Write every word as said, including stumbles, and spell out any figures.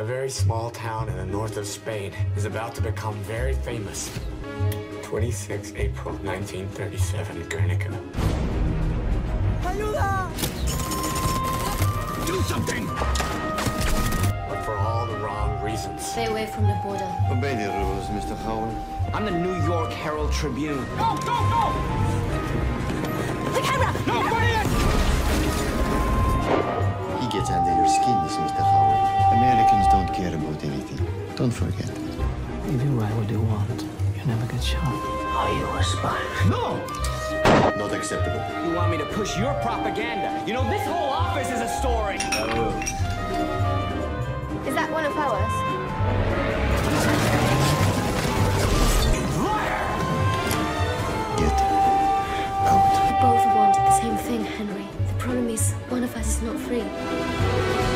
A very small town in the north of Spain is about to become very famous. twenty-sixth April nineteen thirty-seven, Guernica. Ayuda! Do something! But for all the wrong reasons. Stay away from the border. Obey the rules, Mister Howard. I'm the New York Herald Tribune. Go, go, go! The camera! No, put it in! He gets under your skin, this Mister Howard. Americans don't care about anything. Don't forget. If you write what you want, you never get shot. Are you a spy? No! Not acceptable. You want me to push your propaganda? You know, this whole office is a story. Is that one of ours? Liar! Get out. We both want the same thing, Henry. The problem is, one of us is not free.